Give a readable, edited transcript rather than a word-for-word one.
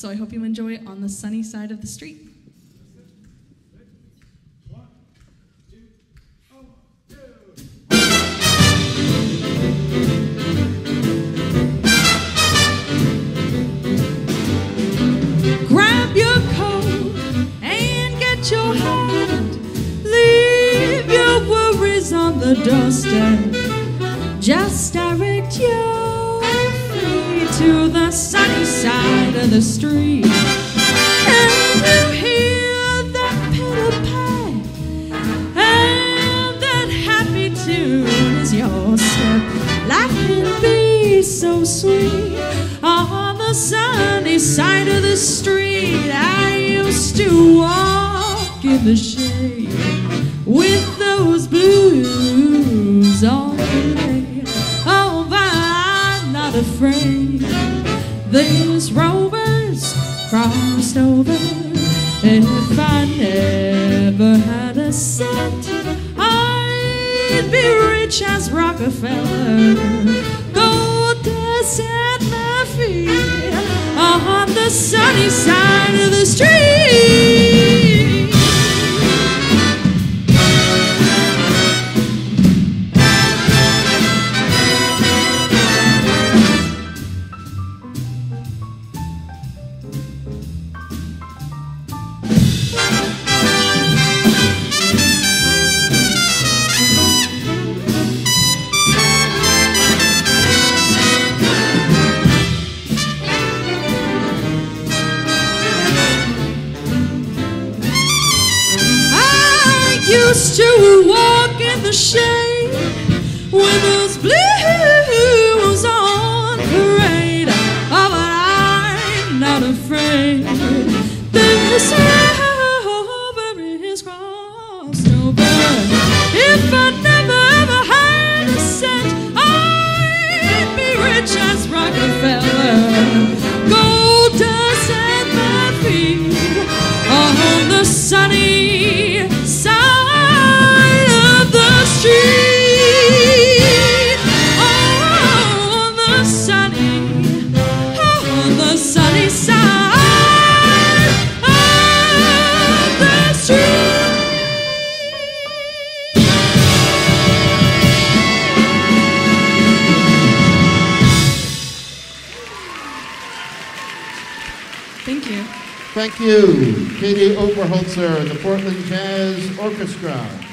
So I hope you enjoy it on the sunny side of the street. Grab your coat and get your hat. Leave your worries on the doorstep. Just direct your feet to the sunny side of the street. And you hear that pitter-pat, and that happy tune is your step. Life can be so sweet on the sunny side of the street. I used to walk in the shade with those blues all day. Oh, but I'm not afraid. These rovers crossed over. If I never had a cent, I'd be rich as Rockefeller. Gold dust at my feet on the sunny side of the street. Used to walk in the shade with those blues on parade. Oh, but I'm not afraid. This rover is crossed over. If I never ever had a cent, I'd be rich as Rockefeller. Gold dust at my feet on the sunny side of the street. Oh, on the sunny side of the street. Thank you. Thank you, Katie Oberholtzer and the Portland Jazz Orchestra.